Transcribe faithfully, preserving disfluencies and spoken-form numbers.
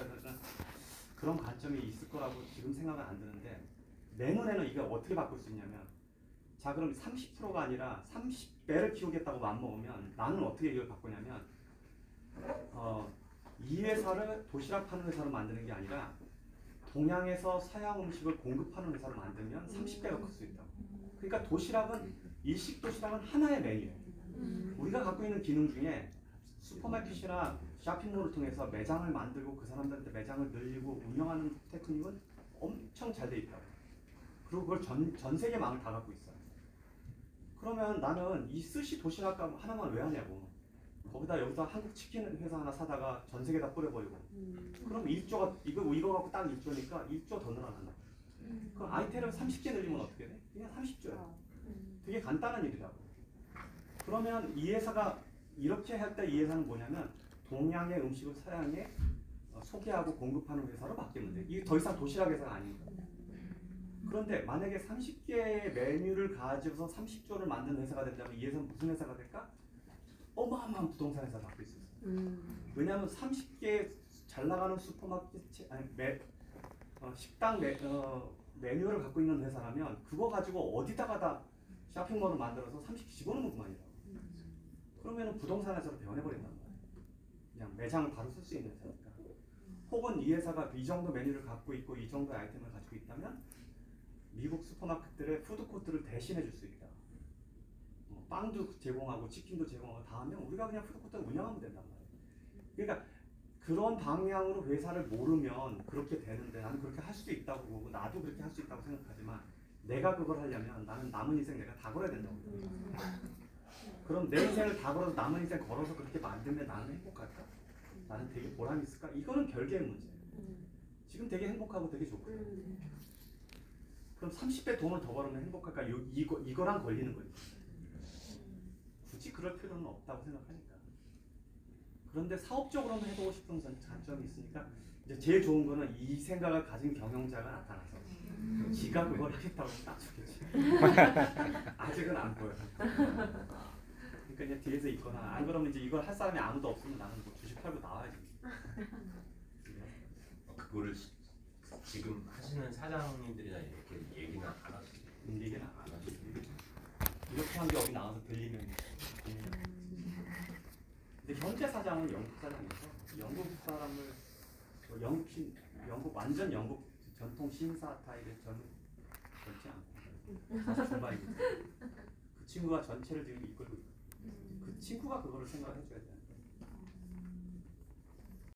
되는 그런 관점이 있을 거라고 지금 생각은 안 드는데 내 눈에는 이게 어떻게 바꿀 수 있냐면 자 그럼 삼십 퍼센트가 아니라 삼십 배를 키우겠다고 마음먹으면 나는 어떻게 이걸 바꾸냐면 어, 이 회사를 도시락 파는 회사로 만드는 게 아니라 동양에서 서양 음식을 공급하는 회사로 만들면 삼십 배가 클 수 있다고. 그러니까 도시락은 일식 도시락은 하나의 메뉴예요. 우리가 갖고 있는 기능 중에 슈퍼마켓이나 쇼핑몰을 통해서 매장을 만들고 그 사람들한테 매장을 늘리고 운영하는 테크닉은 엄청 잘 돼 있다고. 그리고 그걸 전, 전 세계 망을 다 갖고 있어요. 그러면 나는 이 스시 도시락 하나만 왜 하냐고. 거기다 여기서 한국 치킨 회사 하나 사다가 전 세계 다 뿌려버리고 그럼 일 조가 이거 이거 갖고 딱 일 조니까 일 조 더 늘어난다. 그럼 아이템을 삼십 개 늘리면 어떻게 돼? 그냥 삼십 조야. 되게 간단한 일이라고. 그러면 이 회사가 이렇게 할 때 이 회사는 뭐냐면 동양의 음식을 서양에 소개하고 공급하는 회사로 바뀌면 돼. 이게 더 이상 도시락 회사가 아닌 거야. 그런데 만약에 삼십 개의 메뉴를 가지고서 삼십 조를 만드는 회사가 된다면 이 회사는 무슨 회사가 될까? 어마어마한 부동산 회사가 바뀔 수 있어요. 음. 왜냐하면 삼십 개 잘 나가는 슈퍼마켓, 아니 매, 어, 식당 메, 어, 메뉴를 갖고 있는 회사라면 그거 가지고 어디다가 다 쇼핑몰을 만들어서 삼십 개 집어넣는 그만이라고. 그러면 부동산 회사로 변해버린단 말이에요. 그냥 매장을 바로 쓸 수 있는 회사니까. 혹은 이 회사가 이 정도 메뉴를 갖고 있고 이 정도 아이템을 가지고 있다면 미국 슈퍼마켓들의 푸드코트를 대신해 줄 수 있다. 어, 빵도 제공하고 치킨도 제공하고 다 하면 우리가 그냥 푸드코트를 운영하면 된단 말이에요. 그러니까 그런 방향으로 회사를 모르면 그렇게 되는데 나는 그렇게 할 수도 있다고 보고 나도 그렇게 할 수 있다고 생각하지만 내가 그걸 하려면 나는 남은 인생 내가 다 걸어야 된다고 생각해요. 그럼 내 인생을 다 걸어서 남은 인생 걸어서 그렇게 만들면 나는 행복할까? 나는 되게 보람 있을까? 이거는 별개의 문제예요. 지금 되게 행복하고 되게 좋고요. 그럼 삼십 배 돈을 더 벌으면 행복할까? 요, 이거, 이거랑 걸리는 거예요. 굳이 그럴 필요는 없다고 생각하니까. 그런데 사업적으로는 해보고 싶은 장점이 있으니까 이제 제일 좋은 거는 이 생각을 가진 경영자가 나타나서 지가 그걸 하겠다고 딱 좋겠지. 아직은 안 보여. 그러니까 이제 뒤에서 있거나 안 그러면 이제 이걸 할 사람이 아무도 없으면 나는 뭐 주식 팔고 나와야지. 그거를 지금 하시는 사장님들이나 이렇게 얘기는 안 하시죠? 얘기는 안 하시죠. 이렇게 한 게 여기 나와서 들리면. 근데 현재 사장은 영국 사장이어서 영국 사람을 뭐 영국 신 영국 완전 영국 전통 신사 타입의 전 그렇지 않고 사실 중반이거든요. 그 친구가 전체를 지금 이끌고 있고 그 친구가 그거를 생각을 해줘야 돼.